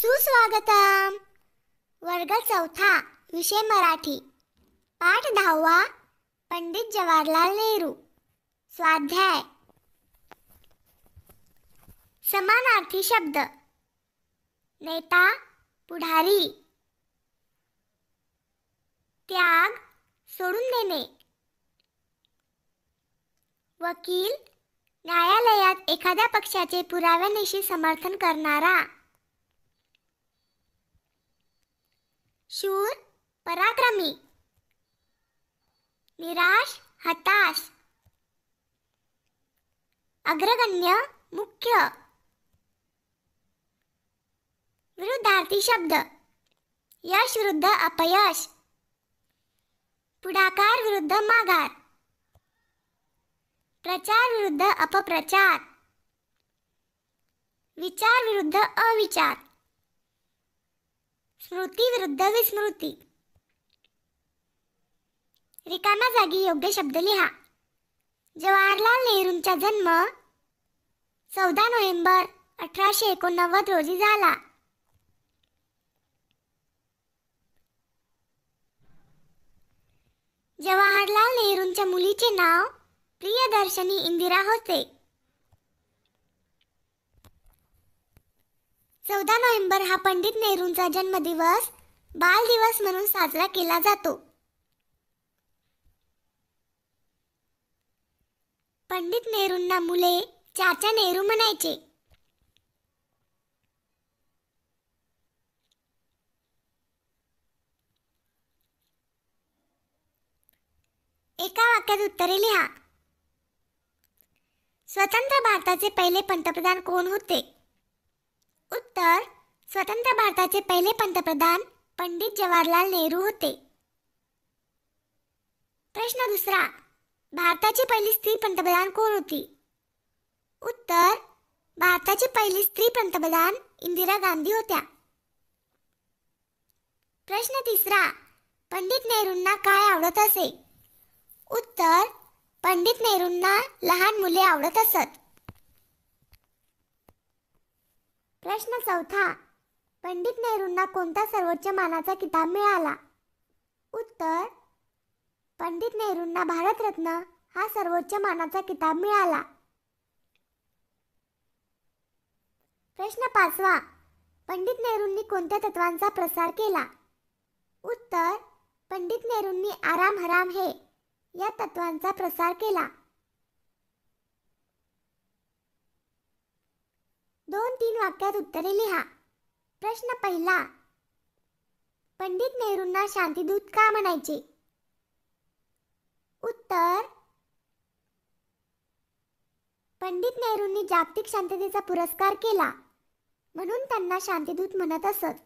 सुस्वागतम. वर्ग चौथा, विषय मराठी. पाठ 10वा, पंडित जवाहरलाल नेहरू. स्वाध्याय. समानार्थी शब्द. नेता, पुढारी. त्याग, सोडून देणे. वकील, न्यायालयात एखाद्या पक्षाचे पुराव्यानिशी समर्थन करणारा. शूर, पराक्रमी. निराश, हताश. अग्रगण्य, मुख्य. विरुद्धार्थी शब्द. यश विरुद्ध अपयश. पुढाकार विरुद्ध माघार. प्रचार विरुद्ध अपप्रचार. विचार विरुद्ध अविचार. स्मृती विरुद्ध विस्मृती. रिकाम्या जागी योग्य शब्द लिहा. जवाहरलाल नेहरूंचा जन्म 14 नोव्हेंबर 1889 रोजी झाला. जवाहरलाल नेहरूंच्या मुलीचे नाव प्रियदर्शनी इंदिरा होते. 14 नोव्हेंबर हा पंडित नेहरूंचा जन्मदिवस बाल दिवस म्हणून साजरा केला जातो. पंडित नेहरूंना मुले चाचा नेहरू म्हणायचे. एका वाक्यात उत्तरे लिहा. स्वतंत्र भारताचे पहिले पंतप्रधान कोण होते? उत्तर: स्वतंत्र भारताचे पहिले पंतप्रधान पंडित जवाहरलाल नेहरू होते. प्रश्न दुसरा. भारताची पहिली स्त्री पंतप्रधान कोण होती? उत्तर: भारताची पहिली स्त्री पंतप्रधान इंदिरा गांधी होत्या. प्रश्न तिसरा. पंडित नेहरूंना काय आवडत असे? उत्तर: पंडित नेहरूंना लहान मुले आवडत असत. प्रश्न चौथा. पंडित नेहरूंना कोणता सर्वोच्च मानाचा किताब मिळाला? उत्तर: पंडित नेहरूंना भारतरत्न हा सर्वोच्च मानाचा किताब मिळाला. प्रश्न पाचवा. पंडित नेहरूंनी कोणत्या तत्वांचा प्रसार केला? उत्तर: पंडित नेहरूंनी आराम हराम हे या तत्वांचा प्रसार केला. 2-3 वाक्यात उत्तरे लिहा. प्रश्न पहिला. पंडित नेहरूंना शांतीदूत का म्हणायचे? उत्तर: पंडित नेहरूंनी जागतिक शांततेचा पुरस्कार केला म्हणून त्यांना शांतीदूत म्हणत असत.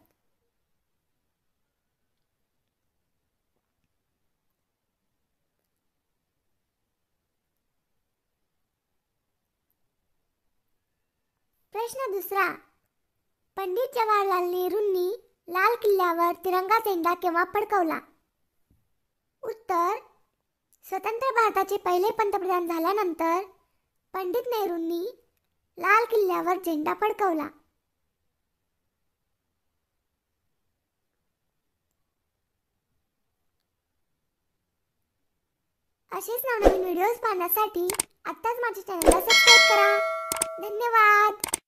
प्रश्न दुसरा. पंडित जवाहरलाल नेहरूंनी लाल किल्ल्यावर तिरंगा झेंडा केव्हा फडकवला? उत्तर: स्वतंत्र भारताचे पहिले पंतप्रधान झाल्यानंतर पंडित नेहरूंनी लाल किल्ल्यावर झेंडा फडकवला. असेच नवनवीन व्हिडिओज पाहण्यासाठी आत्ताच माझ्या चॅनलला सबस्क्राईब करा. धन्यवाद.